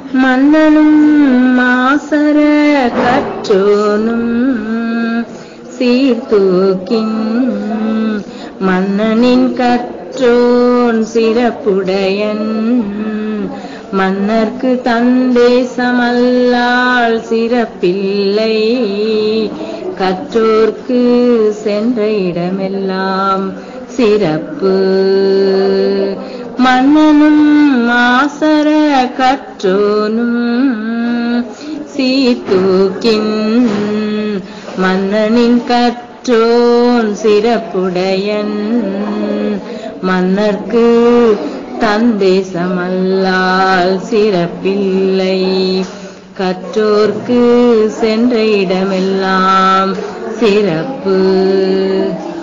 மன்னனும் மாசர கற்றோனும் சீர்தூக்கின் மன்னனின் கற்றோன் சிறப்புடையன் மன்னர்க்கு தந்தேசமல்லால் சிறப்பில்லை கற்றோர்க்கு சென்ற இடமெல்லாம் சிறப்பு. மன்னனும் மாசர கற்றோனும் சீர்தூக்கின் மன்னனின் கற்றோன் சிறப்புடையன் மன்னர்க்கு தந்தேசமல்லால் சிறப்பில்லை கற்றோர்க்கு சென்ற இடமெல்லாம் சிறப்பு.